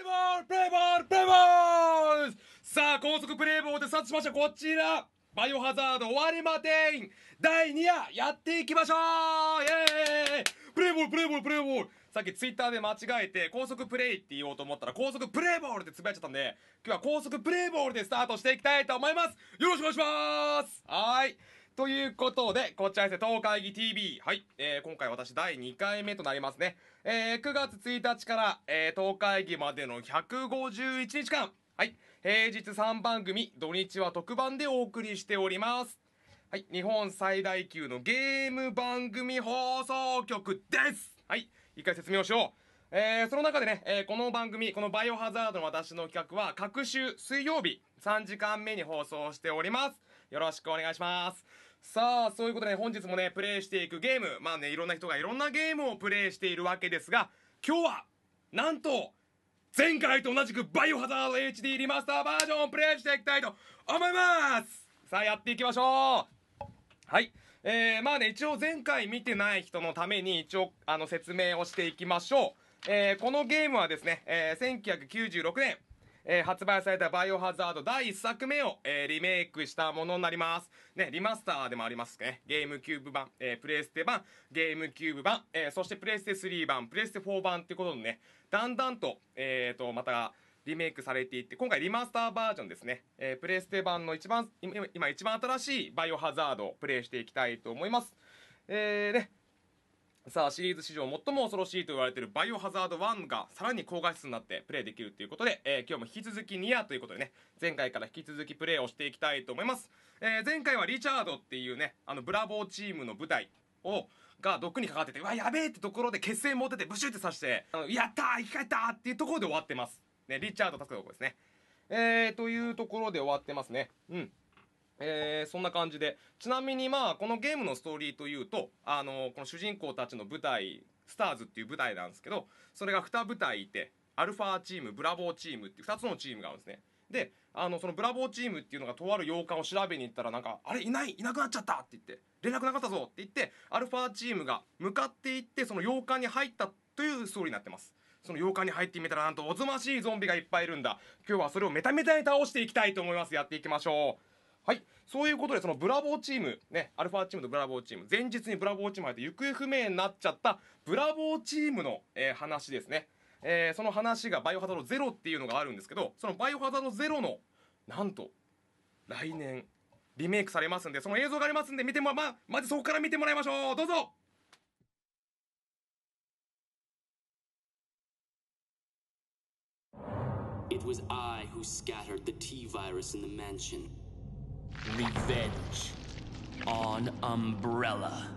ボールプレイボールプレイボール。さあ高速プレイボールでスタートしました。こちらバイオハザード終わりまでん第2夜やっていきましょう。イエーイ。プレイボールプレイボールプレイボール。さっきツイッターで間違えて高速プレイって言おうと思ったら高速プレイボールってつぶやいちゃったんで、今日は高速プレイボールでスタートしていきたいと思います。よろしくお願いします。はい、ということで、こちらですね、東海議 TV。はい。今回私第2回目となりますね。9月1日から、東海議までの151日間。はい。平日3番組、土日は特番でお送りしております。はい。日本最大級のゲーム番組放送局です。はい。一回説明をしよう。その中でね、この番組、このバイオハザードの私の企画は、各週水曜日3時間目に放送しております。よろしくお願いします。さあ、そういうことで、本日もね、プレイしていくゲーム、まあね、いろんな人がいろんなゲームをプレイしているわけですが、今日は、なんと、前回と同じくバイオハザード HD リマスターバージョンをプレイしていきたいと思います。さあ、やっていきましょう。はい。まあね、一応前回見てない人のために一応、説明をしていきましょう。このゲームはですね、1996年、発売されたバイオハザード第1作目を、リメイクしたものになります。ね、リマスターでもありますね。ゲームキューブ版、プレイステ版、ゲームキューブ版、そしてプレイステ3版、プレイステ4版っていうことでね、だんだんと、また、リメイクされていって、今回リマスターバージョンですね。プレイステ版の今一番新しいバイオハザードをプレイしていきたいと思います。ね、さあシリーズ史上最も恐ろしいと言われているバイオハザード1がさらに高画質になってプレイできるということで、今日も引き続き2夜ということでね、前回から引き続きプレイをしていきたいと思います。前回はリチャードっていうね、ブラボーチームの部隊が毒にかかってて、うわやべえってところで血栓持っててブシュって刺して、やったー生き返ったーっていうところで終わってます。ね、リチャード助けたところですね。というところで終わってますね。うん。そんな感じで、ちなみにまあこのゲームのストーリーというと、この主人公たちの部隊スターズっていう部隊なんですけど、それが2部隊いて、アルファチーム、ブラボーチームっていう2つのチームがあるんですね。で、そのブラボーチームっていうのがとある洋館を調べに行ったら、なんかあれいなくなっちゃったって言って、連絡なかったぞって言って、アルファチームが向かっていってその洋館に入ったというストーリーになってます。その洋館に入ってみたら、なんとおぞましいゾンビがいっぱいいるんだ。今日はそれをメタメタに倒していきたいと思います。やっていきましょう。はい。そういうことで、そのブラボーチーム、ね、アルファチームとブラボーチーム、前日にブラボーチーム入って行方不明になっちゃったブラボーチームの、話ですね。その話がバイオハザードゼロっていうのがあるんですけど、そのバイオハザードゼロの、なんと、来年、リメイクされますんで、その映像がありますんで、まずそこから見てもらいましょう。どうぞ。 It was I who scattered the T-virus in the mansion. Revenge on Umbrella.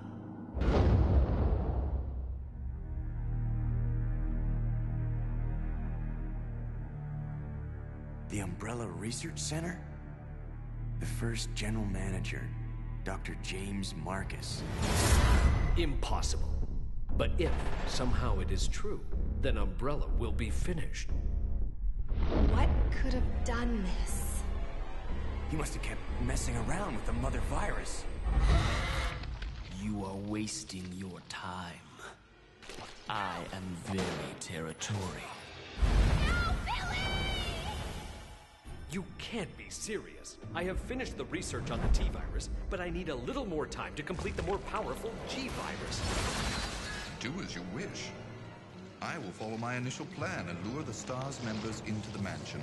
The Umbrella Research Center? The first general manager, Dr. James Marcus. Impossible. But if somehow it is true, then Umbrella will be finished. What could have done this? He must have kept messing around with the mother virus. You are wasting your time. I am very territorial. No, Billy! You can't be serious. I have finished the research on the T-virus, but I need a little more time to complete the more powerful G-virus. Do as you wish. I will follow my initial plan and lure the STARS members into the mansion.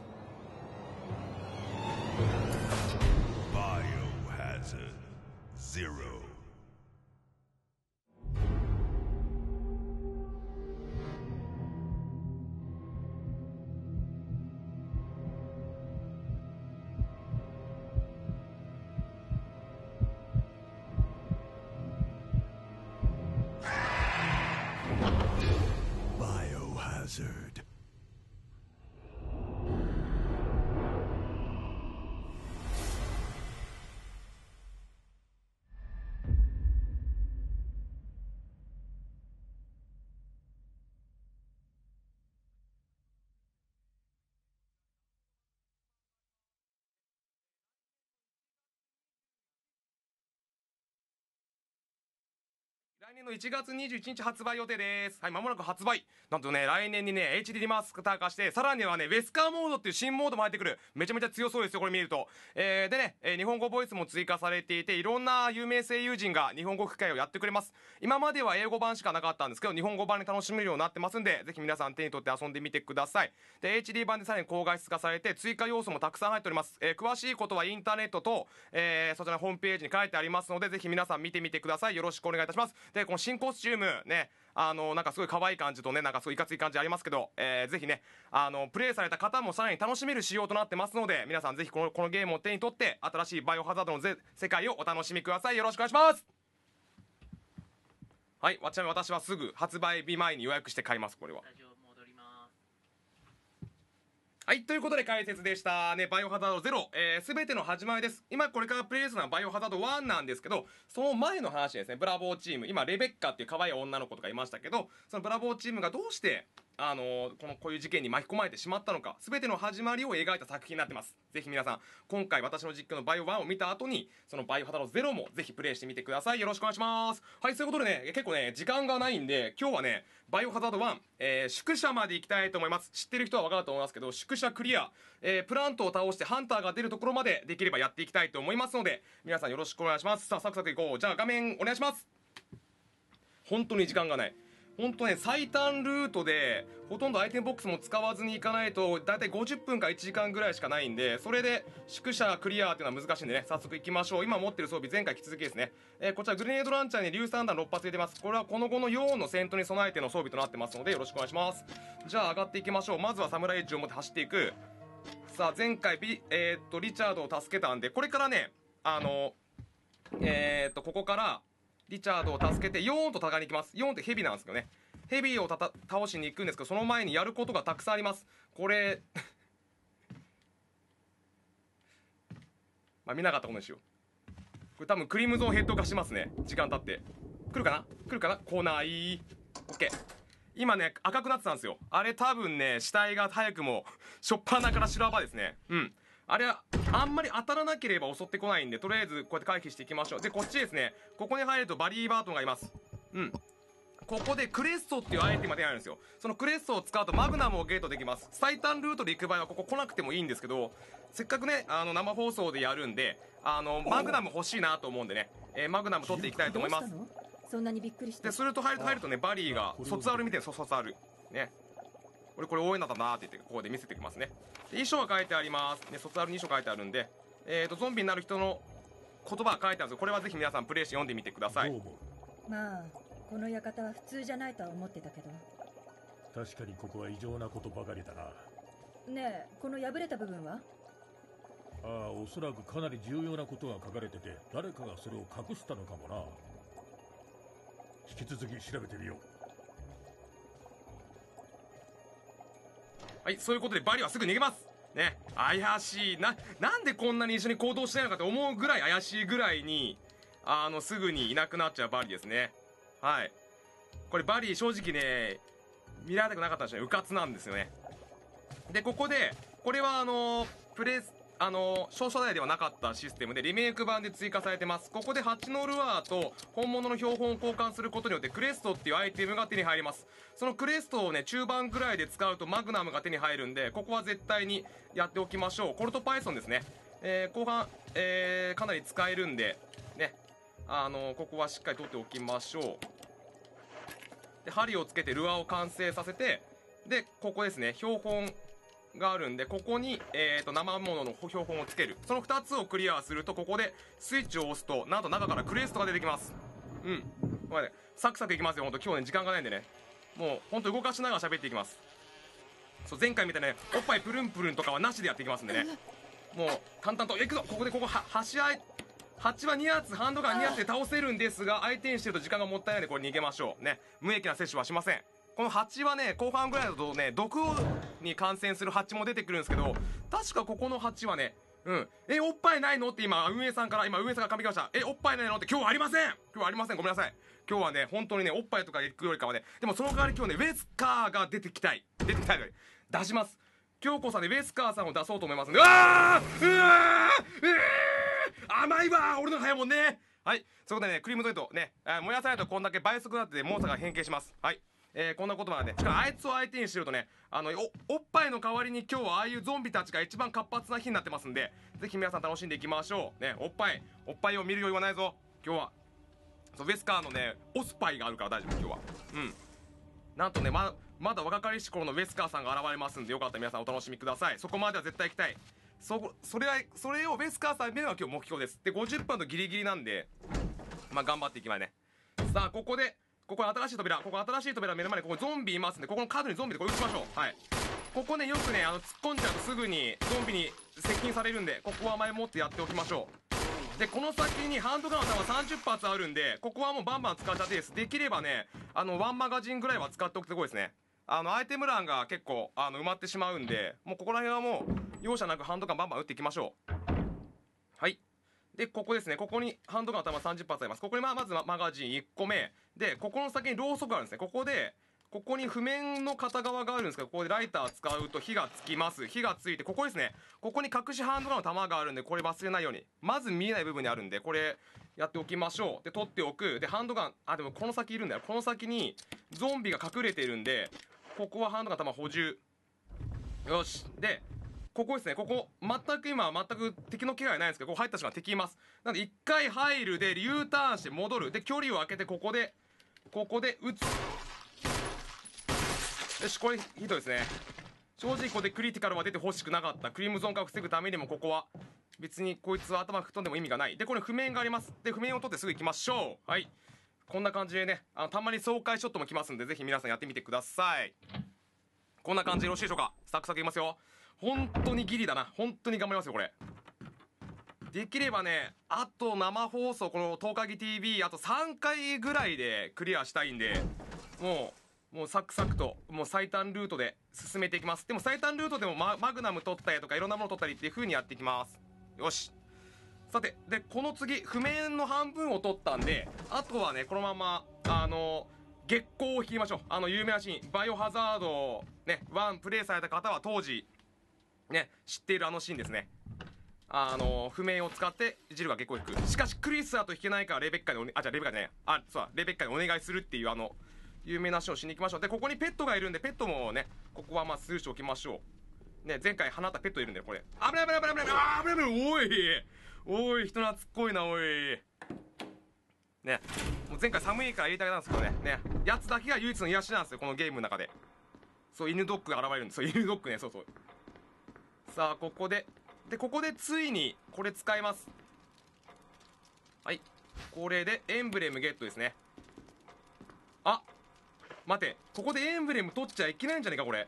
Biohazard Zero. Biohazard. 来年の1月21日発売予定です。はい、間もなく発売。なんとね、来年にね、HD リマスター化して、さらにはね、ウェスカーモードっていう新モードも入ってくる。めちゃめちゃ強そうですよ、これ見ると。でね、日本語ボイスも追加されていて、いろんな有名声優陣が日本語吹き替えをやってくれます。今までは英語版しかなかったんですけど、日本語版で楽しめるようになってますんで、ぜひ皆さん手に取って遊んでみてください。で、HD 版でさらに高画質化されて、追加要素もたくさん入っております。詳しいことはインターネットと、そちらのホームページに書いてありますので、ぜひ皆さん見てみてください。よろしくお願いいたします。で、この新コスチュームね、なんかすごい可愛い感じとね、なんかすごいいかつい感じありますけど、ぜひね、プレイされた方もさらに楽しめる仕様となってますので、皆さんぜひこのゲームを手に取って、新しいバイオハザードの世界をお楽しみください。よろしくお願いします。はい、ちなみに私はすぐ発売日前に予約して買います、これは。はい、ということで解説でしたね。バイオハザード0、全ての始まりです。今これからプレイするのはバイオハザード1なんですけど、その前の話ですね。ブラボーチーム、今レベッカっていう可愛い女の子とかいましたけど、そのブラボーチームがどうしてこういう事件に巻き込まれてしまったのか、全ての始まりを描いた作品になってます。ぜひ皆さん、今回私の実況のバイオ1を見た後に、そのバイオハザード0もぜひプレイしてみてください。よろしくお願いします。はい、そういうことでね、結構ね、時間がないんで、今日はね、バイオハザード1、宿舎まで行きたいと思います。知ってる人は分かると思いますけど、宿舎クリア、プラントを倒してハンターが出るところまでできればやっていきたいと思いますので、皆さんよろしくお願いします。さあ、サクサクいこう。じゃあ画面お願いします。本当に時間がない。本当ね、最短ルートでほとんどアイテムボックスも使わずにいかないとだいたい50分か1時間ぐらいしかないんで、それで宿舎クリアっていうのは難しいんでね、早速いきましょう。今持ってる装備前回引き続きですね、こちらグレネードランチャーに硫酸弾6発入れてます。これはこの後のヨーンの戦闘に備えての装備となってますのでよろしくお願いします。じゃあ上がっていきましょう。まずはサムライエッジを持って走っていく。さあ前回リチャードを助けたんで、これからねここからリチャードを助けてヨーンと戦いに行きます。ヨーンってヘビなんですけどね、ヘビを倒しに行くんですけど、その前にやることがたくさんあります。これまあ見なかったことにしよう。これ多分クリムゾンヘッド化しますね。時間経って来るかな来ない。オッケー。今ね赤くなってたんですよ。あれ多分ね死体が早くもしょっぱなから修羅場ですね。あれはあんまり当たらなければ襲ってこないんで、とりあえずこうやって回避していきましょう。でこっちですね、ここに入るとバリー・バートンがいます。ここでクレッソっていうアイテムが手に入るんですよ。そのクレッソを使うとマグナムをゲートできます。最短ルートで行く場合はここ来なくてもいいんですけど、せっかくね生放送でやるんでマグナム欲しいなと思うんでね、マグナム取っていきたいと思います。 そんなにびっくりして。 ですると入るとね、バリーが卒アル見てる。卒アルね、これ応援だったなーって言ってここで見せてきますね。で衣装が書いてありますね。卒アルに衣装書いてあるんで、ゾンビになる人の言葉が書いてあるんですよ。これはぜひ皆さんプレイして読んでみてください。 まあこの館は普通じゃないとは思ってたけど。 確かにここは異常なことばかりだな。 ねえ、この破れた部分は？ ああ、おそらくかなり重要なことが書かれてて、誰かがそれを隠したのかもな。引き続き調べてみよう。 はい、そういうことでバリはすぐ逃げますね。怪しいなんでこんなに一緒に行動してないのかと思うぐらい怪しいぐらいにすぐにいなくなっちゃうバリですね。はい、これバリ正直ね見られたくなかったんですよね。うかつなんですよね。でここでこれは少々台ではなかったシステムでリメイク版で追加されてます。ここで蜂のルアーと本物の標本を交換することによってクレストっていうアイテムが手に入ります。そのクレストをね中盤ぐらいで使うとマグナムが手に入るんで、ここは絶対にやっておきましょう。コルトパイソンですね、後半、かなり使えるんでね、ここはしっかり取っておきましょう。で針をつけてルアーを完成させて、でここですね標本があるんで、ここに、生物の標本をつける。その2つをクリアすると、ここでスイッチを押すとなんと中からクレストが出てきます。これねサクサクいきますよ。ほんと今日ね時間がないんでね、もうほんと動かしながら喋っていきます。そう前回みたいなねおっぱいプルンプルンとかはなしでやっていきますんでね、もう簡単といくぞ。ここ端は2発ハンドガン2発で倒せるんですが、相手にしてると時間がもったいないんでこれ逃げましょうね。無益な摂取はしません。この蜂はね後半ぐらいだとね毒に感染する蜂も出てくるんですけど、確かここの蜂はねおっぱいないのって今運営さんから髪切りました。おっぱいないのって今日はありません。ごめんなさい。今日はね本当にねおっぱいとか行くよりかはね、でもその代わり今日ねウェスカーが出てきたいので出します。京子さんでウェスカーさんを出そうと思いますんで。甘いわ俺の早もんね。 はい、そこでねクリームゾイトね、燃やさないとこんだけ倍速になってモンスターが変形します。はい、こんなことなんで、しかもあいつを相手にしてるとね、おっぱいの代わりに今日はああいうゾンビたちが一番活発な日になってますんで、ぜひ皆さん楽しんでいきましょうね。おっぱいを見る余裕はないぞ今日は。そう、ウェスカーのねオスパイがあるから大丈夫今日は。なんとねまだ若かりし頃のウェスカーさんが現れますんで、よかったら皆さんお楽しみください。そこまでは絶対行きたい。それをウェスカーさん見るのが今日目標です。で50分とギリギリなんで、まあ頑張っていきまいね。さあここ新しい扉、目の前にここゾンビいますんで、ここのカードにゾンビでこれ打ちましょう。はい、ここねよくね突っ込んじゃうとすぐにゾンビに接近されるんで、ここは前もってやっておきましょう。でこの先にハンドガンの弾30発あるんで、ここはもうバンバン使っちゃっていいです。できればねワンマガジンぐらいは使っておくところですね。アイテム欄が結構埋まってしまうんで、もうここら辺はもう容赦なくハンドガンバンバン撃っていきましょう。はい、でここですね、ここにハンドガンの弾30発あります。ここにまずマガジン1個目で、ここの先にろうそくがあるんですね。ここに譜面の片側があるんですけど、ここでライター使うと火がつきます。火がついて、ここですね、ここに隠しハンドガンの弾があるんで、これ忘れないように、まず見えない部分にあるんでこれやっておきましょう。で取っておく。でハンドガン、でもこの先いるんだよ。この先にゾンビが隠れてるんで、ここはハンドガン弾補充。よし。でここですね、ここ全く敵の気配ないんですけど、ここ入った瞬間敵います。なんで1回入るで U ターンして戻るで距離を空けて、ここで撃つ。よし、これヒットですね。正直ここでクリティカルは出てほしくなかった。クリムゾン化を防ぐためにもここは別にこいつは頭吹っ飛んでも意味がない。でこれ譜面があります。で譜面を取ってすぐ行きましょう。はい、こんな感じでね、たまに爽快ショットも来ますんで、ぜひ皆さんやってみてください。こんな感じでよろしいでしょうか。サクサクいきますよ。本当にギリだな。本当に頑張りますよこれ。できればねあと生放送この10日ぎ TV あと3回ぐらいでクリアしたいんで、もうサクサクともう最短ルートで進めていきます。でも最短ルートでもマグナム取ったりとかいろんなもの取ったりっていう風にやっていきます。よし。さてでこの次譜面の半分を取ったんで、あとはねこのまま月光を引きましょう。有名なシーン、バイオハザードね1プレイされた方は当時ね知っているシーンですね。譜面を使ってジルが月光を引く。しかしクリスだと引けないからレベッカにレベッカにお願いするっていう有名なシーンをしに行きましょう。でここにペットがいるんで、ペットもねここはまあスルーしておきましょうね。前回放ったペットいるんで、これ危ない危ない危ない危ない危ない。おい人懐っこいなおいね。もう前回寒いから入れてあげたんですけどねやつだけが唯一の癒しなんですよこのゲームの中で。そう、犬ドッグが現れるんです。そう、犬ドッグね。そうさあここでついにこれ使います。はい、これでエンブレムゲットですね。あ、待て、ここでエンブレム取っちゃいけないんじゃねえかこれ。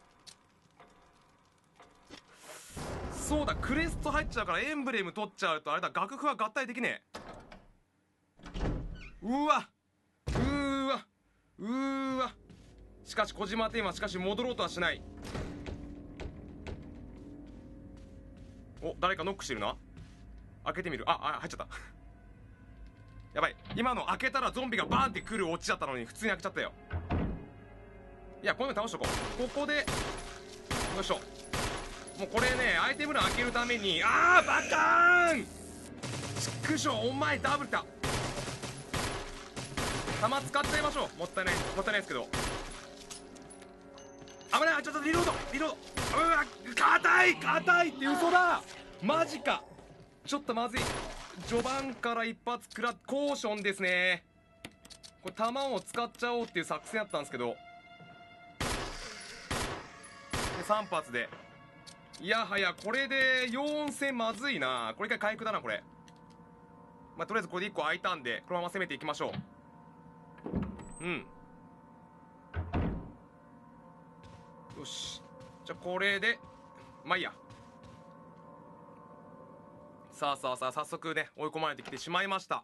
そうだ、クレスト入っちゃうからエンブレム取っちゃうとあれだ、楽譜は合体できねえ。うわしかし小島テーマ、しかし戻ろうとはしない。お、誰かノックしてるな。開けてみる。入っちゃったやばい、今の開けたらゾンビがバーンって来る落ちちゃったのに普通に開けちゃったよ。いやこういうの倒しとこう。ここでよいしょ。もうこれねアイテム欄開けるためにバカーンちくしょう、お前ダブルだ。弾使っちゃいましょう。もったいないですけど。危ない。ちょっとリロード。うわ、硬いって嘘だ。マジか。ちょっとまずい。序盤から一発コーションですね。これ弾を使っちゃおうっていう作戦だったんですけど、で3発でいやはやこれで4戦まずいな。これ一回回復だなこれ。まあとりあえずこれで1個空いたんでこのまま攻めていきましょう。よし、じゃあこれでまあいいや。さあ早速ね追い込まれてきてしまいました。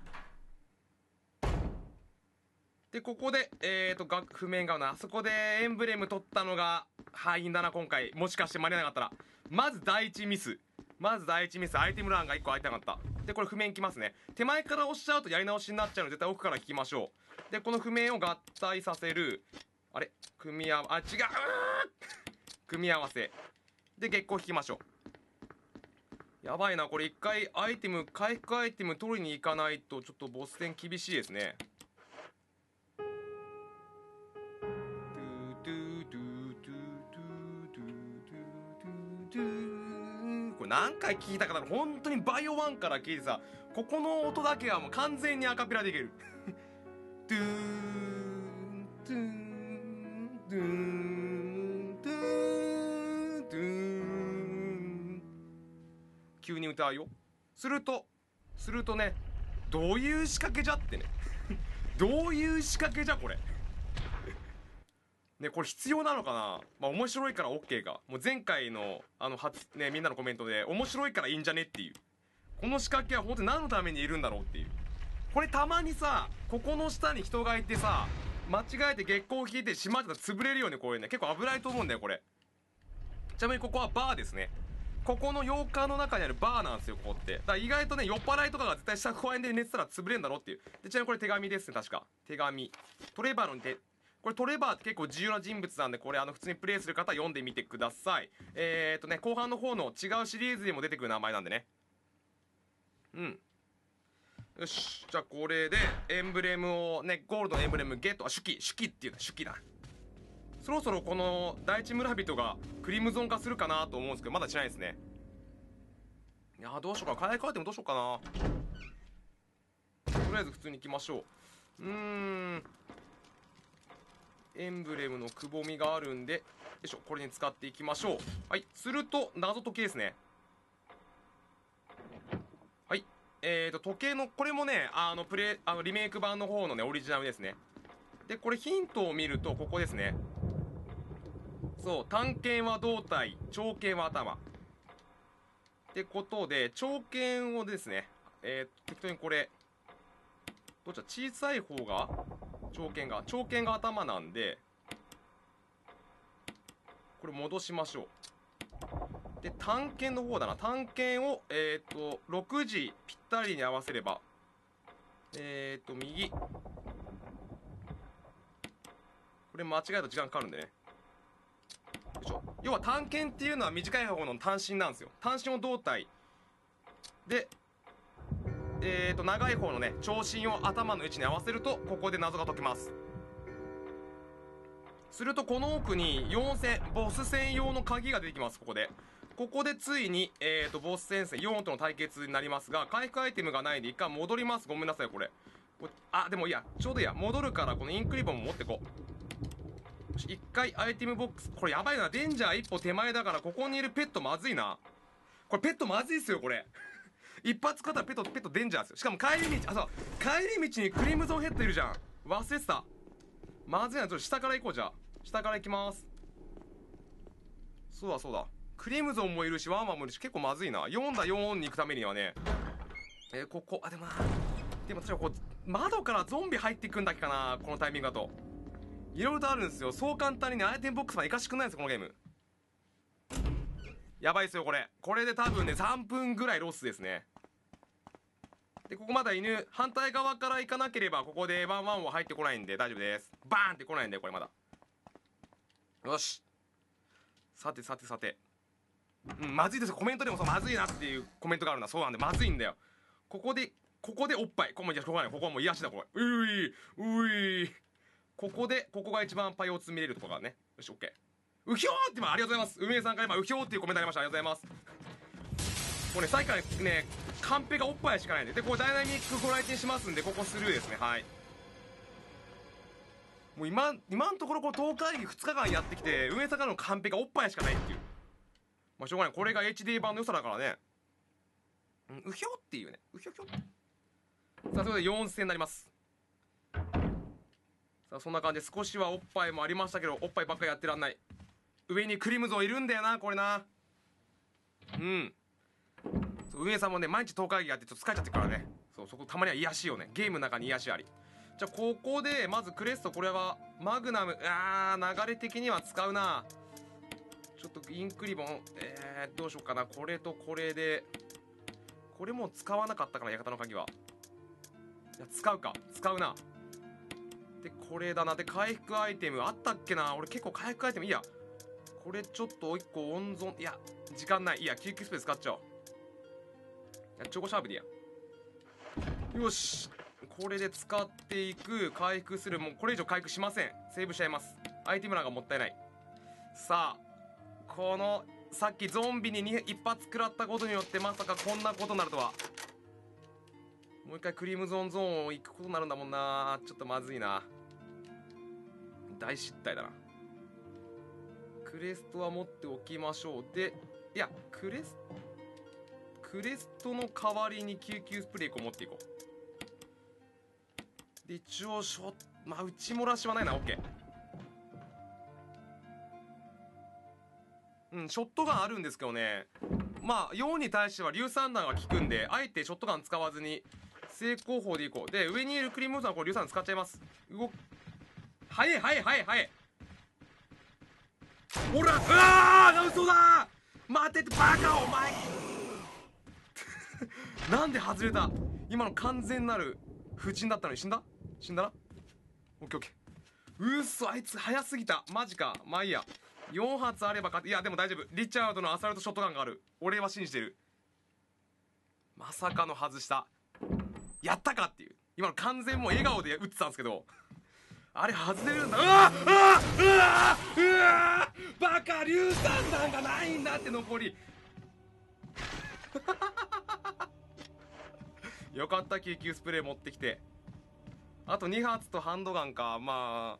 でここで譜面があそこでエンブレム取ったのが敗因だな今回。もしかして間に合わなかったら。まず第一ミスアイテム欄が1個空いてなかった。でこれ譜面きますね。手前から押しちゃうとやり直しになっちゃうので絶対奥から引きましょう。でこの譜面を合体させる組み合わせで月光引きましょう。 やばいな、これ一回アイテム、回復アイテム取りに行かないとちょっとボス戦厳しいですね。これ何回聞いたかな、本当にバイオ1から聞いてさ、ここの音だけはもう完全にアカペラでいける。トゥーントゥーントゥーントゥーントゥーン、急に歌うよ。するとね、どういう仕掛けじゃってね。どういう仕掛けじゃこれ。ね、これ必要なのかな。まあ面白いから OK か。もう前回のね、みんなのコメントで面白いからいいんじゃねっていう。この仕掛けは本当に何のためにいるんだろうっていう。これたまにさ、ここの下に人がいてさ、間違えて月光を引いて閉まってたら潰れるよね、これね。結構危ないと思うんだよ、これ。ちなみにここはバーですね。ここの洋館の中にあるバーなんですよ、ここって。だから意外とね、酔っ払いとかが絶対下公園で寝てたら潰れんだろっていう。で、ちなみにこれ手紙ですね、確か。手紙。トレバーの手。これトレバーって結構重要な人物なんで、これ普通にプレイする方は読んでみてください。ね、後半の方の違うシリーズにも出てくる名前なんでね。うん。よし。じゃあこれで、エンブレムをね、ゴールドのエンブレムゲット。手記っていうの、手記だ。そろそろこの第一村人がクリムゾン化するかなと思うんですけど、まだしないですね。いやどうしようかな。買い替えてもどうしようかな。とりあえず普通に行きましょう。エンブレムのくぼみがあるんで、よいしょ、これに使っていきましょう。はい、すると謎解きですね。はい、時計のこれもね、リメイク版の方のねオリジナルですね。でこれヒントを見るとここですね。そう、短剣は胴体、長剣は頭ってことで、長剣をですね、適当にこれどっちだ、小さい方が長剣が頭なんで、これ戻しましょう。で短剣の方だな、短剣を6時ぴったりに合わせれば右、これ間違えたら時間かかるんでね。よいしょ。要は短剣っていうのは短い方の短針なんですよ。短針を胴体で長い方のね長針を頭の位置に合わせると、ここで謎が解けます。するとこの奥に4戦ボス戦用の鍵が出てきます。ここでついにボス戦線4との対決になりますが、回復アイテムがないんで一回戻ります。ごめんなさい。これでもいいや、ちょうどいいや。戻るからこのインクリボンも持ってこう。一回アイテムボックス、これやばいな。デンジャー一歩手前だから、ここにいるペットまずいな。これペットまずいっすよこれ。一発勝ったらペットデンジャーですよ。しかも帰り道、帰り道にクリムゾンヘッドいるじゃん。忘れてた。まずいな。ちょっと下から行こう。じゃあ下から行きます。そうだ、クリムゾンもいるしワンワンもいるし、結構まずいな。4に行くためにはね、ここでも確かこう窓からゾンビ入っていくんだっけかな。このタイミングだといろいろとあるんですよ。そう簡単にねアイテムボックスまで行かしてくんないんですよこのゲーム。やばいですよこれで多分ね3分ぐらいロスですね。でここまだ犬反対側から行かなければ、ここでワンワンは入ってこないんで大丈夫です。バーンって来ないんで、これまだ。よし、さてまずいですよ。コメントでもまずいなっていうコメントがあるな。そうなんでまずいんだよ。ここでおっぱい、ここはもう癒しだ。これここが一番パイオツ見れるところがね。よし、オッケー。うひょーって、ありがとうございます。運営さんから今うひょーっていうコメントありました。ありがとうございます。これね、さっきからねカンペがおっぱいしかないんで、これダイナミックご来店しますんで、ここスルーですね。はい、もう今のところこの10日2日間やってきて、運営さんからのカンペがおっぱいしかないっていう。まあしょうがない、これが HD 版の良さだからね。うひょっていうね、うひょひょ。さあ、ということで4戦になります。さあそんな感じで、少しはおっぱいもありましたけど、おっぱいばっかりやってらんない。上にクリムゾンいるんだよな、これな。運営さんもね毎日10日やってちょっと疲れちゃってるからね。そこたまには癒しよね。ゲームの中に癒しあり。じゃあここでまずクレスト、これはマグナム、流れ的には使うな。ちょっとインクリボン、どうしようかな。これとこれで、これもう使わなかったかな、館の鍵は。いや使うな。でこれだな。で回復アイテムあったっけな。俺結構回復アイテムいいや。これちょっと1個温存、いや時間ない。いや救急スペース使っちゃおう。 チョコシャープでいいや。よし、これで使っていく。回復する。もうこれ以上回復しません。セーブしちゃいます。アイテム欄がもったいない。さあ、このさっきゾンビに一発食らったことによってまさかこんなことになるとは。もう一回クリムゾンゾーンを行くことになるんだもんな。ちょっとまずいな。大失態だな。クレストは持っておきましょう。で、いやクレストの代わりに救急スプレー1個持っていこう。で一応まあ打ち漏らしはないな。 OK。 うん、ショットガンあるんですけどね、まあ4に対しては硫酸弾が効くんで、あえてショットガン使わずに正攻法でいこう。で上にいるクリムゾンはこれ硫酸弾使っちゃいます。早い早い早い早い。ほら、うわー、嘘だ。待てってバカお前なんで外れた。今の完全なる不沈だったのに死んだ。死んだな。オッケーオッケー。うっそ、あいつ早すぎた。マジか。まあいいや。4発あればいやでも大丈夫。リチャードのアサルトショットガンがある。俺は信じてる。まさかの外した。やったかっていう。今の完全もう笑顔で撃ってたんですけど、あれ外れるんだ。うわうわうわうわバカ、硫酸弾がないんだって残りよかった。救急スプレー持ってきて、あと2発とハンドガンか。まあ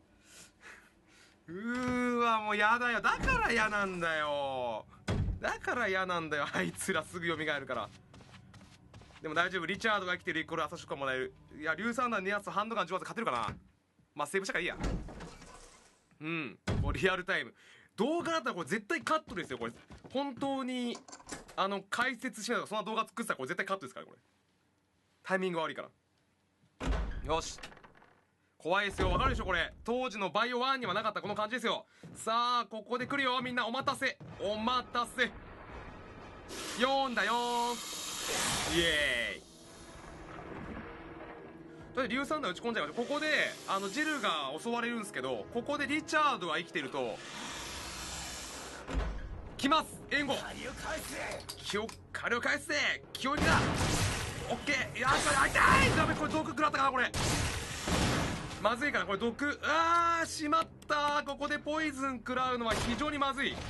わ、もうやだよ。だから嫌なんだよ。だから嫌なんだよ。あいつらすぐ蘇るから。でも大丈夫。リチャードが生きてる。これ朝食がもらえる。いや硫酸弾2発とハンドガン10発勝てるかな。まあセーブしたからいいや。うん、もうリアルタイム動画だったらこれ絶対カットですよ。これ本当に解説しながらそんな動画作ってたらこれ絶対カットですから。これタイミング悪いから。よし、怖いですよ。わかるでしょこれ。当時のバイオ1にはなかったこの感じですよ。さあここで来るよ。みんなお待たせお待たせ。4だよー。イエーイ。とりあえず硫酸弾打ち込んじゃいました。ここでジルが襲われるんですけど、ここでリチャードが生きてると来ます。援護。火力返せ。気を入れだ。オッケー。よし、あ痛い。ダメ、これ毒食らったかな。これまずいかな。これ毒。あーしまった。ここでポイズン食らうのは非常にまずい。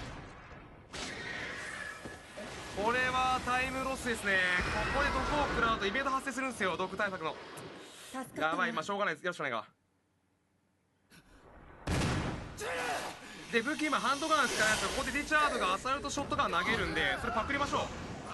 これはタイムロスですね。ここで毒を食らうとイベント発生するんですよ。毒対策の。やばい、まあしょうがないです。よろしくないか。で武器今ハンドガンしかないですけど、ここでリチャードがアサルトショットガン投げるんで、それパクりましょう。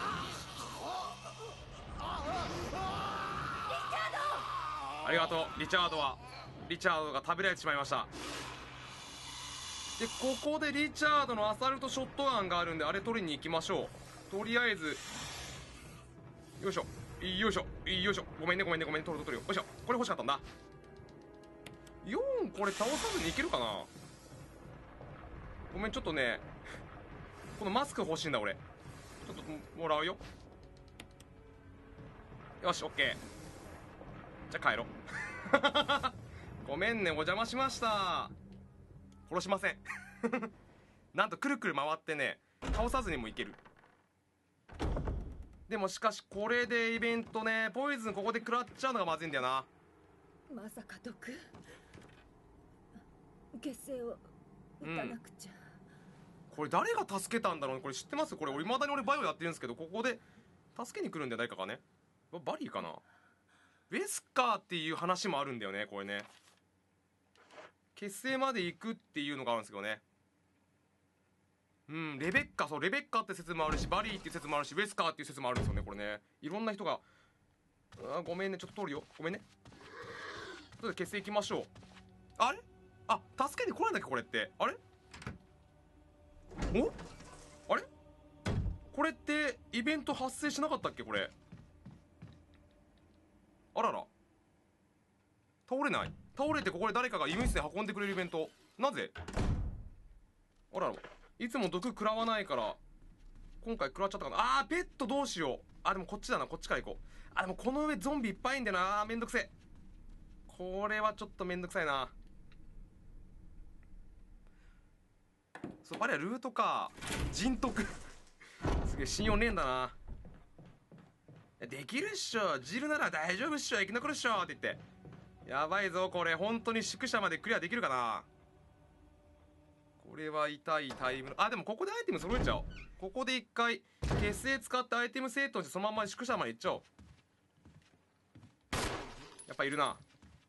ありがとう。リチャードが食べられてしまいました。でここでリチャードのアサルトショットガンがあるんで、あれ取りに行きましょう。とりあえずよいしょよいしょよいしょ。ごめんね取るよ。よいしょ。これ欲しかったんだ。4これ倒さずにいけるかな。ごめん、ちょっとねこのマスク欲しいんだ俺。ちょっともらうよ。よし、オッケー。じゃあ帰ろうごめんね、お邪魔しました。殺しませんなんとくるくる回ってね、倒さずにもいける。でもしかしこれでイベントね、ポイズンここで食らっちゃうのがまずいんだよな。 まさか毒血清を打たなくちゃ、 これ誰が助けたんだろうね。これ知ってます？これ未だに俺バイオやってるんですけど、ここで助けに来るんだよ誰かがね。バリーかな。ウェスカーっていう話もあるんだよね。これね結成まで行くっていうのがあるんですけどね。レベッカ、そうレベッカって説もあるし、バリーっていう説もあるし、ウェスカーっていう説もあるんですよね。これねいろんな人がごめんね、ちょっと通るよ。ごめんね。ちょっと結成行きましょう。あれ助けに来ないんだっけこれって。あれあれこれってイベント発生しなかったっけこれ。あらら倒れない。倒れてここで誰かが医務室に運んでくれるイベント。なぜ。あらら、いつも毒食らわないから今回食らっちゃったかな。ペットどうしよう。でもこっちだな。こっちから行こう。でもこの上ゾンビいっぱいいんだよな。めんどくせえ。これはちょっとめんどくさいな。そうバリはルートか。人徳すげえ信用ねえんだな。 できるっしょ、ジルなら大丈夫っしょ、生き残るっしょって言って。やばいぞこれ、本当に宿舎までクリアできるかな。これは痛いタイム。あ、でもここでアイテム揃えちゃおう。ここで一回結成使ってアイテムセットしてそのまま宿舎まで行っちゃおう。やっぱいるな。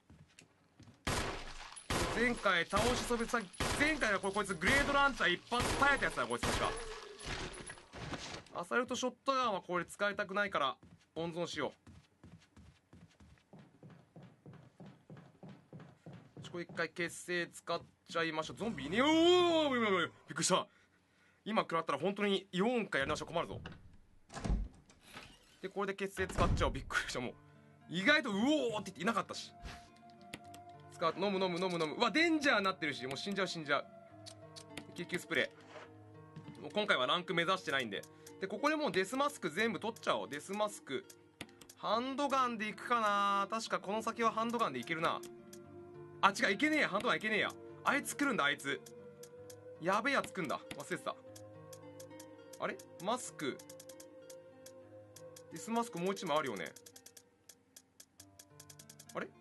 前回倒しそびさ、前回はこいつグレードランチャー一発耐えたやつだよこいつ。確かアサルトショットガンはこれ使いたくないから温存しよう。これ一回結成使っちゃいましょう。ゾンビいねえよー。びっくりした。今食らったら本当に4回やり直しは困るぞ。でこれで結成使っちゃおう。びっくりした。もう意外とうおーって言っていなかったし。使う。飲む。うわデンジャーになってるし、もう死んじゃう。救急スプレー。もう今回はランク目指してないんで。でここでもうデスマスク全部取っちゃおう。デスマスクハンドガンでいくかな。確かこの先はハンドガンでいけるな。あ違う、いけねえや。ハンドガンいけねえや。あいつ来るんだ。あいつやべえやつ来んだ。忘れてた。あれマスクデスマスクもう一枚あるよね。あれ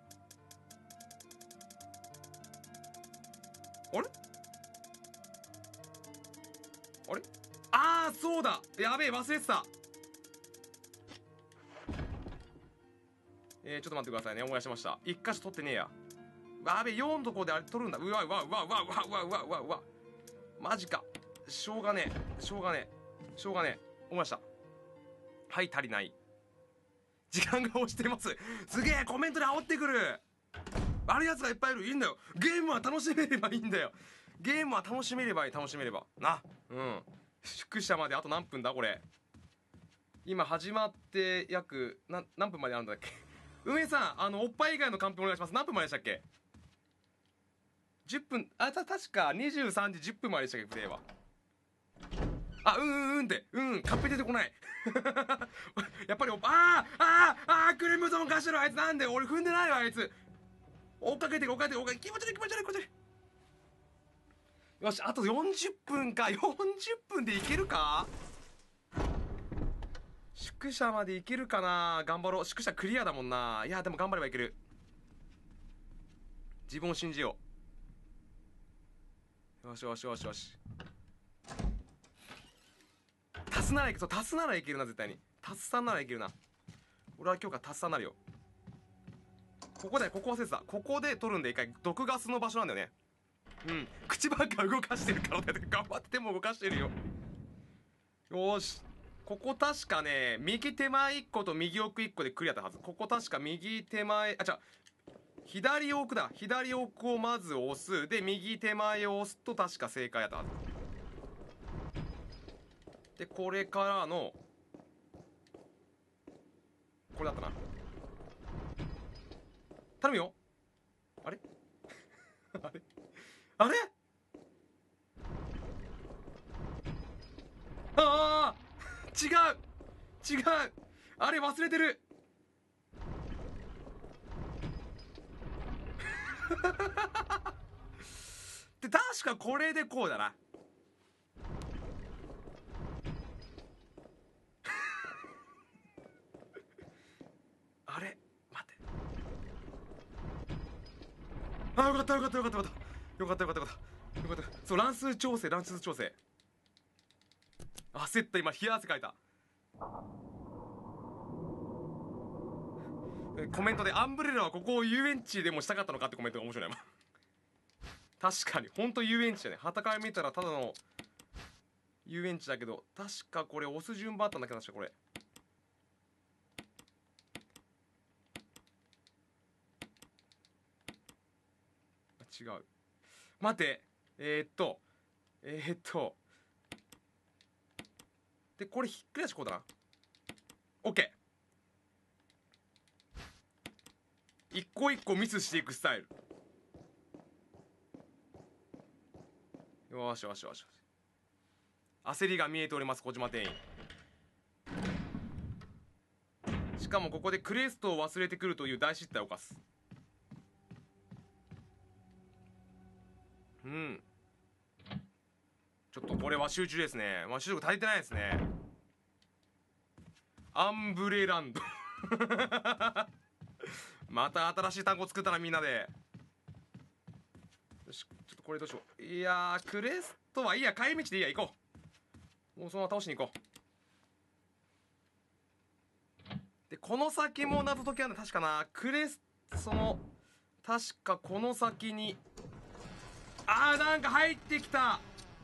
あーそうだ、やべえ忘れてた。ちょっと待ってくださいね。思い出しました。一箇所取ってねえや。やべえ4のとこであれ取るんだ。うわマジか。しょうがねえ思い出した。はい、足りない。時間が押してます。すげえコメントで煽ってくる。悪いやつがいっぱいいる。いいんだよ。ゲームは楽しめればいいんだよ。ゲームは楽しめればな。宿舎まであと何分だこれ。今始まって約何分まであるんだっけ。運営さん、おっぱい以外のカンペお願いします。何分まででしたっけ。10分。確か23時10分まででしたっけ、プレイは。あ、カンペ出てこない。やっぱりクレムゾン貸してる。あいつなんで俺踏んでないわ。あいつ追っかけて気持ち悪い。よし、あと40分か。40分でいけるか。宿舎までいけるかな。頑張ろう。宿舎クリアだもんな。いやでも頑張ればいける。自分を信じよう。よし。足すならいけるな。絶対に足す3ならいけるな。俺は今日から足す3なるよ。ここ忘れてた。ここで取るんで一回毒ガスの場所なんだよね。口ばっか動かしてるから頑張っても動かしてるよ。よし、ここ確かね右手前1個と右奥1個でクリアだはず。ここ確か右手前左奥だ。左奥をまず押す。で右手前を押すと確か正解やったはずで、これからのこれだったな。頼むよ。あれあー違うあれ忘れてる。で確かこれでこうだな。あれ待って。よかった。そう、乱数調整。焦った。今冷や汗かいた。コメントでアンブレラはここを遊園地でもしたかったのかってコメントが面白いな。確かにほんと遊園地だね。傍から見たらただの遊園地だけど、確かこれ押す順番あったんだけど、確かこれ違う。待ってでこれひっくり出しこうだな。オッケー。一個一個ミスしていくスタイル。よし。焦りが見えております小島店員。しかもここでクレストを忘れてくるという大失態を犯す。ちょっとこれは集中ですね。集中力足りてないですね。 アンブレランドまた新しい単語作ったな、みんなで。よし、ちょっとこれどうしよう。いやー、クレストはいいや、帰り道でいいや、行こう。もうそのまま倒しに行こう。で、この先も謎解きなんだ、確かな。確かこの先に、なんか入ってきた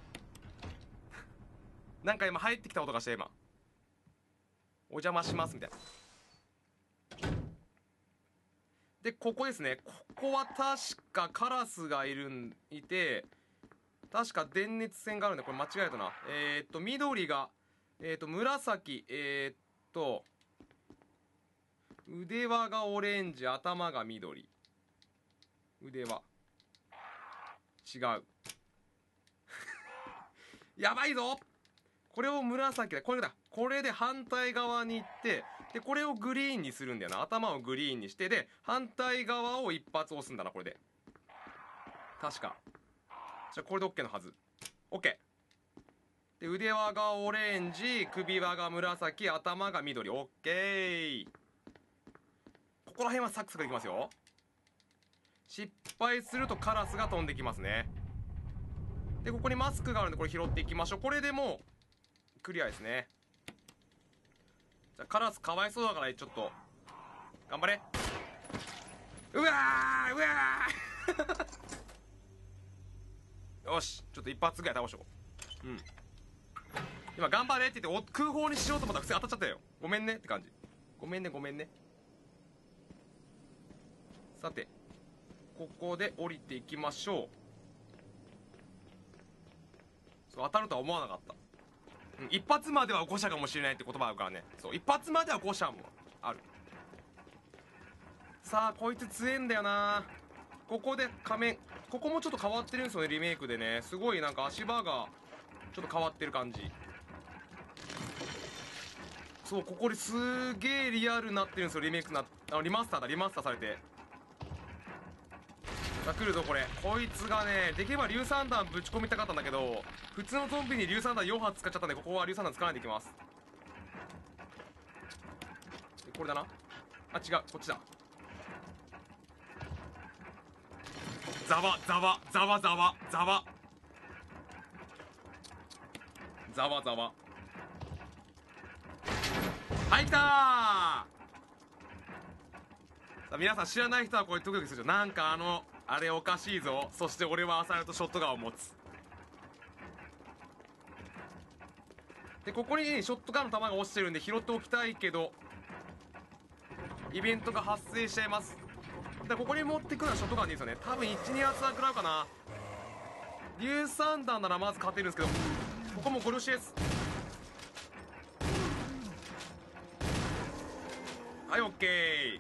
なんか今入ってきた音がして、今。お邪魔します、みたいな。で、ここですね。ここは確かカラスがいて、確か電熱線があるんで、これ間違えたな。緑が、紫、腕輪がオレンジ、頭が緑。腕輪。違う。やばいぞ。これを紫だ。これだ。これで反対側に行って、で、これをグリーンにするんだよな。頭をグリーンにして、で、反対側を一発押すんだな、これで。確か。じゃあ、これで OK のはず。OK。で、腕輪がオレンジ、首輪が紫、頭が緑。OK。ここら辺はサクサクいきますよ。失敗するとカラスが飛んできますね。で、ここにマスクがあるんで、これ拾っていきましょう。これでもう、クリアですね。じゃあ、カラスかわいそうだから、ちょっと、頑張れ。うわーうわーよし、ちょっと一発ぐらい倒しよう。今、頑張れって言って、空砲にしようと思ったら、普通に当たっちゃったよ。ごめんねって感じ。ごめんね、ごめんね。さて、ここで降りていきましょう。そう、当たるとは思わなかった。一発までは起こしたかもしれないって言葉あるからね。そう、一発までは起こしたもんある。さあ、こいつ強えんだよな。ここで仮面、ここもちょっと変わってるんですよね、リメイクでね。すごいなんか足場がちょっと変わってる感じ。そう、ここですげえリアルになってるんですよ、リメイクリマスターされて。さあ、来るぞこれ。こいつがね、できれば硫酸弾ぶち込みたかったんだけど、普通のゾンビに硫酸弾4発使っちゃったんで、ここは硫酸弾使わないでいきます。これだな。あ、違う、こっちだ。ざわざわざわざわざわざわざわ。はい来たー。さあ、皆さん知らない人はこれドキドキするじゃん。なんかあれおかしいぞ。そして俺はアサルトショットガンを持つ。で、ここにショットガンの弾が落ちてるんで拾っておきたいけど、イベントが発生しちゃいます。で、ここに持ってくるのはショットガンでいいですよね。多分 1,2 発は食らうかな。硫酸弾ならまず勝てるんですけど、ここもゴリ押しです。はい、オッケー。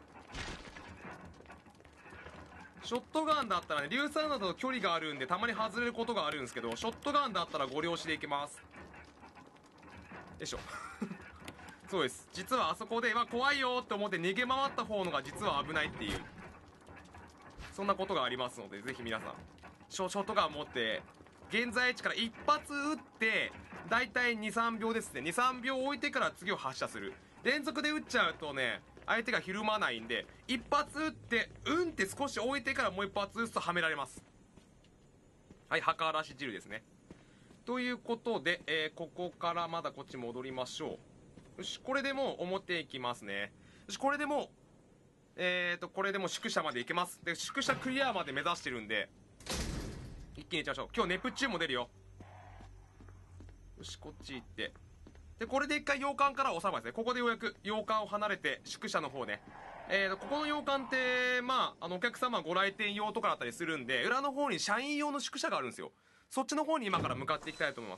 ショットガンだったらね、硫酸弾だと距離があるんでたまに外れることがあるんですけど、ショットガンだったらゴリ押しでいけます。よいしょそうです。実はあそこで怖いよって思って逃げ回った方のが実は危ないっていう、そんなことがありますので、ぜひ皆さんショットガン持って現在地から一発撃ってだいたい 2,3 秒ですね。 2,3 秒置いてから次を発射する。連続で撃っちゃうとね、相手がひるまないんで、一発撃ってって少し置いてからもう一発撃つとはめられます。はい、墓荒らし汁ですね。ということで、ここからまだこっち戻りましょう。よし、これでもう表行きますね。よし、これでもこれでも宿舎まで行けます。で、宿舎クリアまで目指してるんで一気に行っちゃいましょう。今日ネプチューンも出るよ。よし、こっち行って、で、これで一回洋館から収まりですね。ここでようやく洋館を離れて宿舎の方ね。ここの洋館ってお客様ご来店用とかだったりするんで、裏の方に社員用の宿舎があるんですよ。そっちの方に今から向かっていきたいと思います。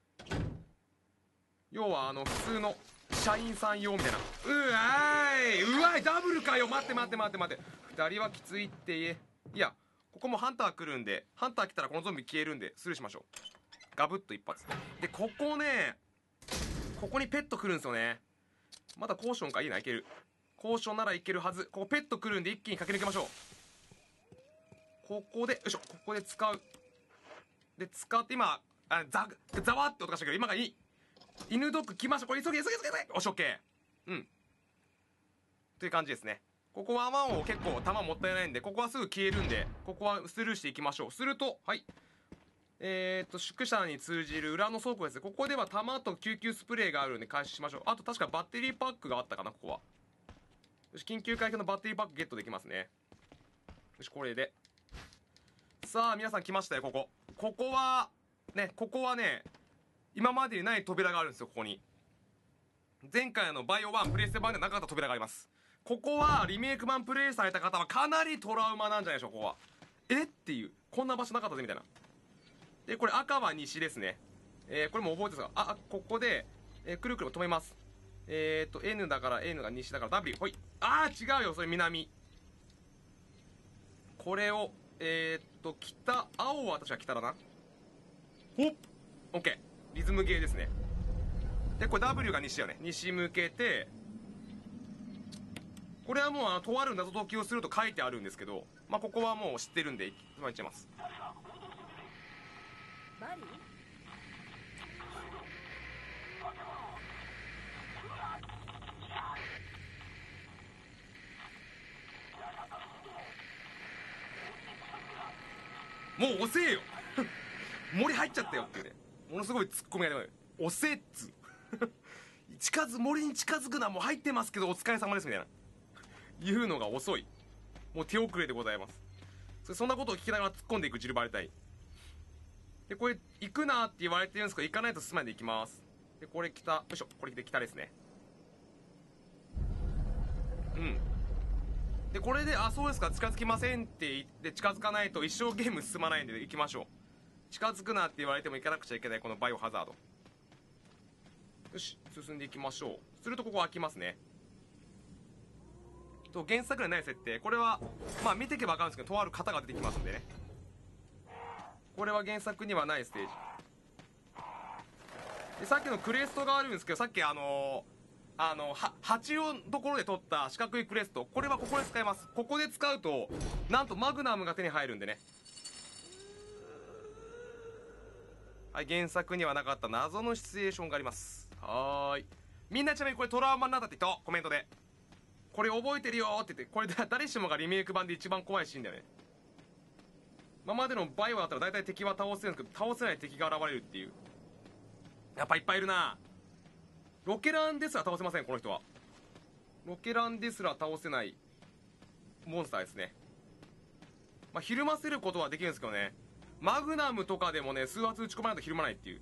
要は普通の社員さん用みたいな。うわいダブルかよ。待って2人はきついって言え。いや、ここもハンター来るんで、ハンター来たらこのゾンビ消えるんでスルーしましょう。ガブッと一発で、ここね、ここにペット来るんですよね。まだコーションか。いいな、いける。コーションならいけるはず。ここペット来るんで一気に駆け抜けましょう。ここでよいしょ、ここで使う。で、使って今ざわって音がしたけど、今がいい。 犬ドッグ来ました。これ急げ。おし、オッケー。うん。という感じですね。ここはワンを結構弾もったいないんで、ここはすぐ消えるんで、ここはスルーしていきましょう。すると、はい。宿舎に通じる裏の倉庫ですね。ここでは弾と救急スプレーがあるんで回収しましょう。あと確かバッテリーパックがあったかな、ここは。よし、緊急回復のバッテリーパックゲットできますね。よし、これで。さあ、皆さん来ましたよ、ここ。ここはね、今までにない扉があるんですよ、ここに。前回のバイオ1プレイステ版でなかった扉があります。ここはリメイク版プレイされた方はかなりトラウマなんじゃないでしょうか、ここは。っていう、こんな場所なかったぜみたいな。で、これ赤は西ですね。これも覚えてますか？ここで、くるくる止めます。N だから N が西だから W。ほい。違うよ、それ南。これを、北、青は確か北だな。ほっ !OK。リズムゲーですね。で、これ W が西だよね。西向けて、これはもうとある謎解きをすると書いてあるんですけど、まあ、ここはもう知ってるんで、そのままいっちゃいます。 バリー？ もう遅えよ森入っちゃったよっていうね、ものすごいツッコミが出て遅えっつ森に近づくな、もう入ってますけどお疲れ様ですみたいな言うのが遅い。もう手遅れでございます。そんなことを聞きながら突っ込んでいくジルバレタイで、これ行くなって言われてるんですけど、行かないと進まないで行きます。で、これ北、よいしょ、これで北ですね。で、これで、そうですか、近づきませんって言って近づかないと一生ゲーム進まないんで行きましょう。近づくなって言われても行かなくちゃいけないこのバイオハザード。よし、進んでいきましょう。するとここ開きますね。原作にはない設定。これはまあ見ていけば分かるんですけど、とある方が出てきますんでね。これは原作にはないステージで、さっきのクレストがあるんですけど、さっき蜂のところで取った四角いクレスト、これはここで使えます。ここで使うとなんとマグナムが手に入るんでね。はい、原作にはなかった謎のシチュエーションがあります。はーい。みんなちなみにこれトラウマになったって人コメントでこれ覚えてるよって言って、これ誰しもがリメイク版で一番怖いシーンだよね。今までのバイオだったら大体敵は倒せるんですけど、倒せない敵が現れるっていう。やっぱいっぱいいるな。ロケランですら倒せません、この人は。ロケランですら倒せないモンスターですね。まあひるませることはできるんですけどね、マグナムとかでもね、数発撃ち込まないとひるまないっていう。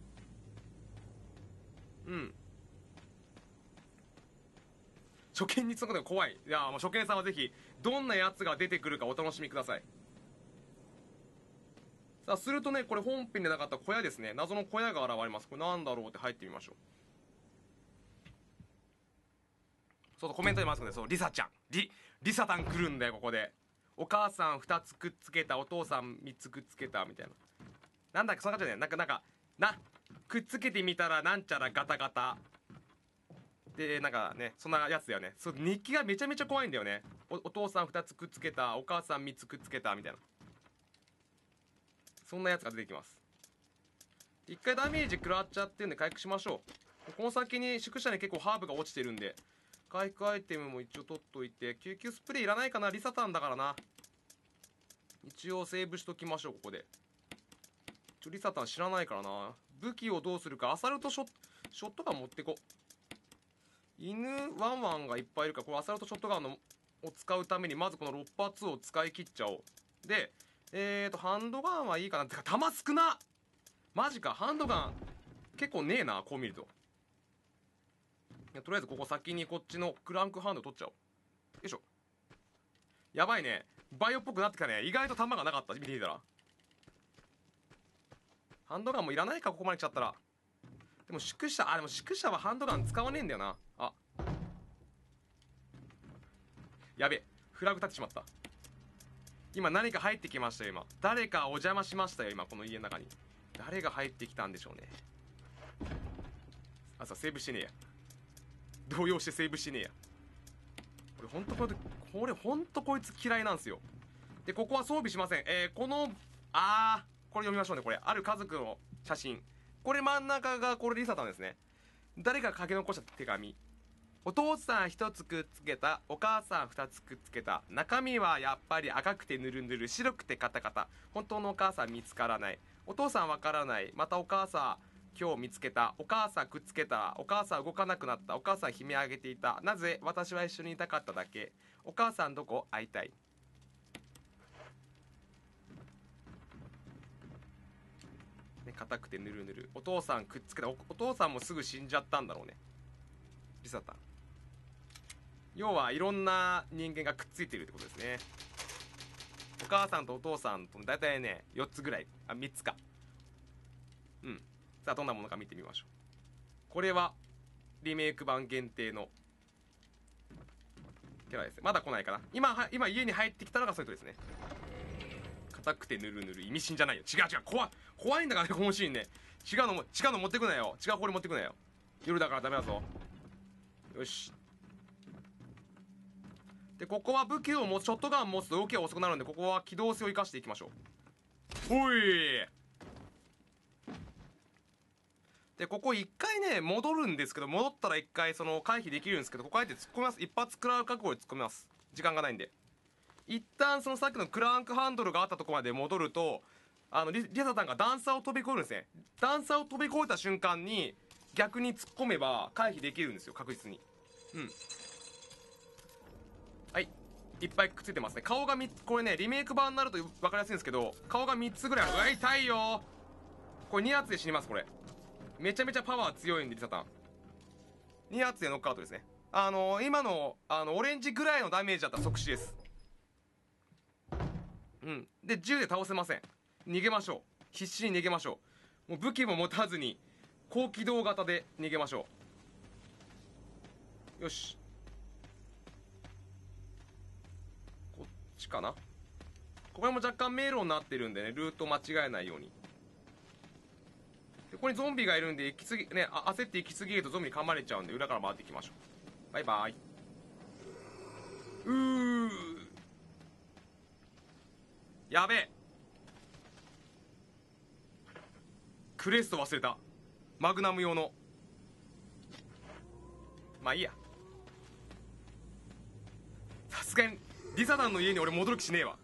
初見にそのことが怖い。いや、もう初見さんはぜひどんなやつが出てくるかお楽しみください。さあ、するとね、これ本編でなかった小屋ですね。謎の小屋が現れます。これなんだろうって入ってみましょう。そうコメントでますので、そうリサちゃんリサタン来るんだよ。ここでお母さん2つくっつけた、お父さん3つくっつけたみたいな。なんだっけ、そんな感じだよね。くっつけてみたらなんちゃらガタガタで、なんかね、そんなやつだよね。そう、日記がめちゃめちゃ怖いんだよね。お父さん2つくっつけた、お母さん3つくっつけたみたいな、そんなやつが出てきます。一回ダメージ食らっちゃってるんで回復しましょう。この先に宿舎に結構ハーブが落ちてるんで回復アイテムも一応取っといて、救急スプレーいらないかな、リサタンだからな。一応セーブしときましょう。ここでリサタン知らないからな。武器をどうするか。アサルトショットガン持ってこ。犬ワンワンがいっぱいいるから、これアサルトショットガンを使うためにまずこの6発を使い切っちゃおう。でハンドガンはいいかな。ってか弾少な。マジか、ハンドガン結構ねえな、こう見ると。いや、とりあえずここ先にこっちのクランクハンド取っちゃおう。よいしょ。やばいね、バイオっぽくなってきたね。意外と弾がなかった。見てみたらハンドガンもいらないか、ここまで来ちゃったら。でも宿舎はハンドガン使わねえんだよな。やべえ、フラグ立ってしまった。今何か入ってきましたよ。今誰かお邪魔しましたよ。今この家の中に誰が入ってきたんでしょうね。セーブしてねえや。動揺してセーブしてねえや。これほんとこいつ嫌いなんですよ。で、ここは装備しません。これ読みましょうね。これある家族の写真。これ真ん中がこれリサタンですね。 誰が書き残した手紙。お父さん1つくっつけた、お母さん2つくっつけた、中身はやっぱり赤くてぬるぬる、白くてカタカタ。本当のお母さん見つからない。お父さんわからない。またお母さん今日見つけた。お母さんくっつけた。お母さん動かなくなった。お母さん悲鳴上げていた。なぜ？私は一緒にいたかっただけ。お母さんどこ？会いたい。ね、硬くてぬるぬる。お父さんくっつけた。お父さんもすぐ死んじゃったんだろうね、リサタン。要はいろんな人間がくっついてるってことですね。お母さんとお父さんと大体ね4つぐらい、あ、3つか。うん。さあどんなものか見てみましょう。これはリメイク版限定のキャラですね。まだ来ないかな。今家に入ってきたのがそういう人ですね。硬くてぬるぬる、意味深じゃないよ。違う怖いんだからね、このシーンね。違うの持ってくなよ。違うこれ持ってくなよ。夜だからダメだぞ。よし。でここは武器を持つ、ショットガン持つと動きが遅くなるんで、ここは機動性を生かしていきましょう。ほい。でここ一回ね戻るんですけど、戻ったら一回その回避できるんですけど、ここあえて突っ込みます。一発食らう覚悟で突っ込みます。時間がないんで。一旦そのさっきのクランクハンドルがあったところまで戻ると、リサタンが段差を飛び越えるんですね。段差を飛び越えた瞬間に逆に突っ込めば回避できるんですよ、確実に。うん。はい、いっぱいくっついてますね。顔がこれねリメイク版になると分かりやすいんですけど、顔が3つぐらい。うわ痛いよ。これ2発で死にます。これめちゃめちゃパワー強いんで、リサタン2発でノックアウトですね。今のオレンジぐらいのダメージだったら即死です。うん。で銃で倒せません。逃げましょう。必死に逃げましょう。もう武器も持たずに高機動型で逃げましょう。よし、こっちかな。これも若干迷路になってるんでね、ルート間違えないように。でここにゾンビがいるんで焦って行き過ぎるとゾンビに噛まれちゃうんで、裏から回っていきましょう。バイバイ。やべえ、クレスト忘れた。マグナム用の。まあいいや。さすがにリサタンの家に俺戻る気しねえわ。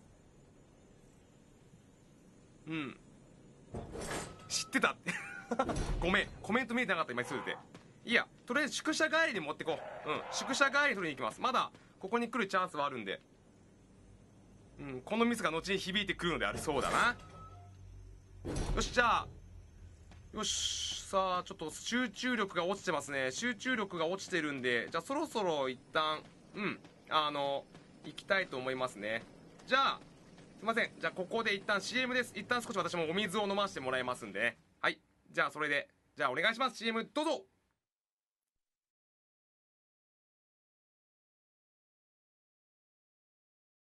うん、知ってたってごめん、コメント見えてなかった。今すぐでいいや。とりあえず宿舎帰りに持ってこう。うん、宿舎帰りに取りに行きます。まだここに来るチャンスはあるんで。うん、このミスが後に響いてくるのでありそうだな。よし、じゃあよし。さあちょっと集中力が落ちてますね。集中力が落ちてるんで、じゃあそろそろ一旦行きたいと思いますね。じゃあすいません、じゃあここで一旦 CM です。一旦少し私もお水を飲ませてもらいますんで、はい。じゃあそれでじゃあお願いします。 CM どうぞ。